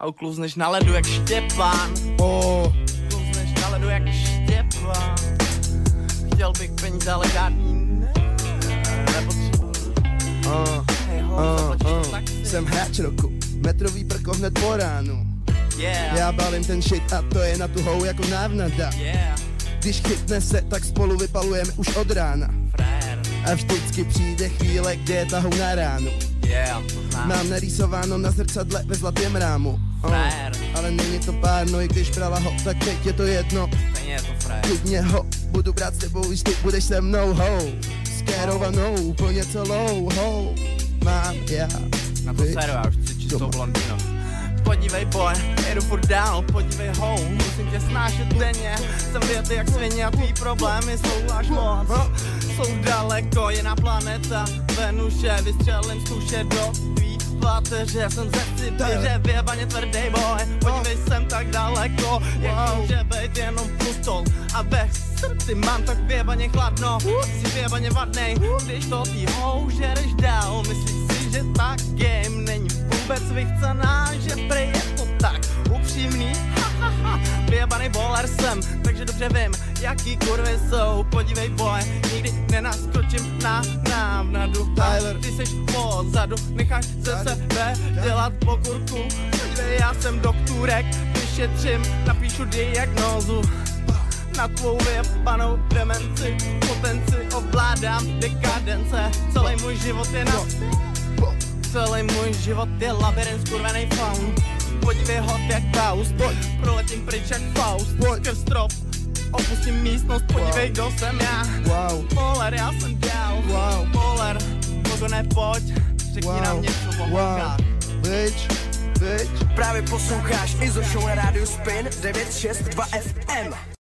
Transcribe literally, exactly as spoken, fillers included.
a uklouzneš na ledu jak Štěpán. Oh. Uklouzneš na ledu jak Štěpán. Chtěl bych peníze, ale žádný ne, nepotřebuji. Uh, Hej ho, uh, zaplatíš to uh. taxi. Jsem hráč roku, metrový prko hned po ránu. Yeah, Já balím ten shit a to je na tu hou jako návnada. yeah, Když chytne se, tak spolu vypalujeme už od rána. frér, A vždycky přijde chvíle, kde je tahou na ránu. yeah, to znám. Mám narýsováno na zrcadle ve zlatém rámu. Uh, Frér. ale není to párno, i když brala ho, tak teď je to jedno. Stejně je to frér. Klidně ho, budu brát s tebou, když ty budeš se mnou, ho. Skérovanou, úplně celou, ho. Mám já. Na to Ty- séru, já už chci čistou Doma. blondýnu. Podívej boy, jedu furt dál, podívej home, musím tě snášet denně. Jsem věty jak svině a tvý problémy jsou až moc. Jsou daleko, jiná planeta, Venuše, vystřelím z kuše do tvý páteře. Jsem ze Sibiře, vyjebaně tvrdý boy, podívej jsem tak daleko, jak může být jenom pustol. A ve srdci mám tak vyjebaně chladno, jsi vyjebaně vadnej, když to ty houžereš dál. Myslíš si, že ta game není vůbec vychcená, že prej je to tak upřímný, ha, ha, ha. Vyjebanej bowler jsem, takže dobře vím, jaký kurvy jsou. Podívej boy, nikdy nenaskočím na návnadu. Tyler. Ty seš pozadu, necháš ze sebe dělat pokurku. Podívej, já jsem doktorek, vyšetřím, napíšu diagnózu na tvou vyjebanou demenci. Potenci ovládám dekadence, celý můj život je na Celý můj život je labirint skurvenej faun. Podívej hot jak Faust, proletím pryč jak Faust. Skrz strop, opustím místnost, podívej kdo jsem já. Wow, Poler, já jsem dál. Wow. Poler, kogo nepojď, řekni wow, nám něco o wow. holkách. Bitch, bitch. Právě posloucháš Izo Show na rádiu Spin devět šest dva F M.